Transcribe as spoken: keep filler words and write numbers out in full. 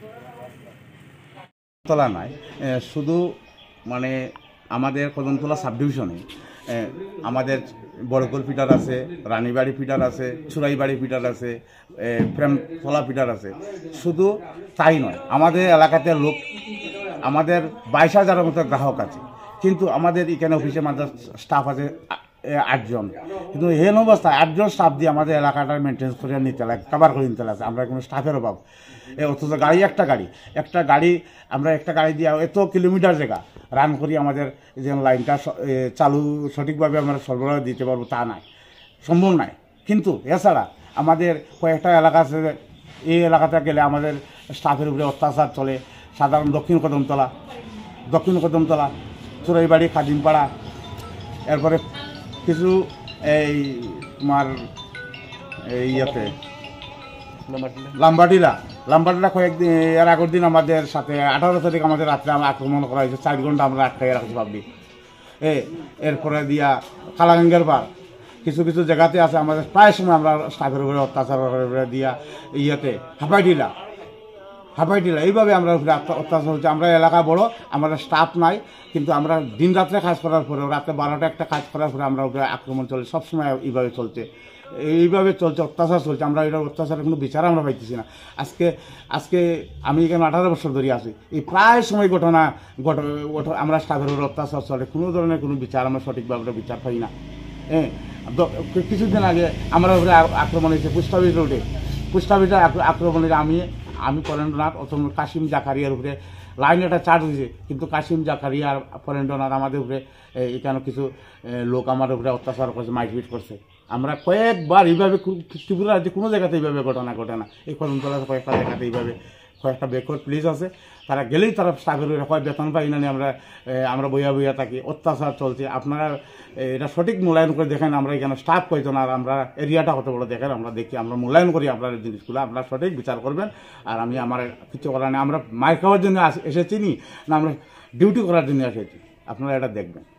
তলা নাই, শুধু মানে আমাদের কদমতলা সাব ডিভিশনে আমাদের বড়কল পিটার আছে, রানীবাড়ি পিটার আছে, চুরাইবাড়ি পিটার আছে, প্রেমতলা পিটার আছে। শুধু তাই নয়, আমাদের এলাকাতে লোক আমাদের বাইশ হাজারের মতো গ্রাহক আছে, কিন্তু আমাদের এখানে অফিসে মাঝে স্টাফ আছে আটজন, কিন্তু হেন অবস্থায় আটজন স্টাফ দিয়ে আমাদের এলাকাটা মেনটেন্স করে নিতে লাগে, কাভার করে নিতে লাগে। আমরা কোনো স্টাফের অভাব, অথচ গাড়ি একটা গাড়ি একটা গাড়ি আমরা একটা গাড়ি দিয়ে এত কিলোমিটার জায়গা রান করি, আমাদের যে লাইনটা চালু সঠিকভাবে আমরা সরবরাহ দিতে পারবো তা নাই, সম্ভব নাই। কিন্তু এছাড়া আমাদের কয়েকটা এলাকা আছে, এই এলাকাতে গেলে আমাদের স্টাফের উপরে অত্যাচার চলে। সাধারণ দক্ষিণ কদমতলা দক্ষিণ কদমতলা চুরাইবাড়ি, খাদিমপাড়া, এরপরে কিছু এই তোমার এই ইয়েতে লাম্বাডিলা লাম্বাডিলা কয়েকদিন এর আগের দিন আমাদের সাথে আঠারো তারিখ আমাদের রাত্রে আক্রমণ করা হয়েছে। চার ঘন্টা আমরা আটকাই রাখছি পাবলিক। এ এরপরে দিয়া কালাগাঙ্গের পার কিছু কিছু জায়গাতে আছে আমাদের প্রায় সময় আমরা স্টাফের উপরে অত্যাচার দিয়া ইয়েতে হাফাইডিলা হাফাইডিলা এইভাবে আমরা অত্যাচার হচ্ছে। আমরা এলাকা বড়, আমাদের স্টাফ নাই, কিন্তু আমরা দিন রাত্রে কাজ করার পরে রাতে বারোটা একটা কাজ করার পরে আমরা উপরে আক্রমণ চলে, সবসময় এইভাবে চলছে এইভাবে চলছে অত্যাচার চলছে। আমরা এটা অত্যাচারের কোনো বিচার আমরা পাইতেছি না। আজকে আজকে আমি এখানে আঠারো বছর ধরে আছি, এই প্রায় সময় ঘটনা আমরা স্টাফের উপরে অত্যাচার চলে, কোনো ধরনের কোনো বিচার আমরা সঠিকভাবে বিচার পাই না। হ্যাঁ, কিছুদিন আগে আমরা উপরে আক্রমণ হয়েছে পোস্ট অফিস রোডে, পোস্ট অফিসে আক্রমণ হয়েছে। আমি আমি পরেন্দ্রনাথ অথম কাশিম জাকারিয়ার উপরে লাইন একটা চার্জ হয়েছে, কিন্তু কাশিম জাকারিয়া আর পরেন্দ্রনাথ আমাদের উপরে এখানে কিছু লোক আমার উপরে অত্যাচার করছে, মাইটপিট করছে। আমরা কয়েকবার এইভাবে ত্রিপুরা রাজ্যে কোনো জায়গাতে এইভাবে ঘটনা ঘটে না। এই কদমতলাতে কয়েকটা জায়গাতে এইভাবে কয়েকটা বেকওয়ার্ড প্লেস আছে, তারা গেলেই তারা স্টাফের উপরে হয় বেতন পাই না, আমরা আমরা বইয়া বইয়া থাকি, অত্যাচার চলছে। আপনারা এটা সঠিক মূল্যায়ন করে দেখেন, আমরা এখানে স্টাফ কয়জন আর আমরা এরিয়াটা কত বড় দেখেন, আমরা দেখি, আমরা মূল্যায়ন করি আপনার জিনিসগুলো, আপনারা সঠিক বিচার করবেন। আর আমি আমার কিছু করার নেই, আমরা মার খাওয়ার জন্য এসেছি নি না, আমরা ডিউটি করার জন্য এসেছি, আপনারা এটা দেখবেন।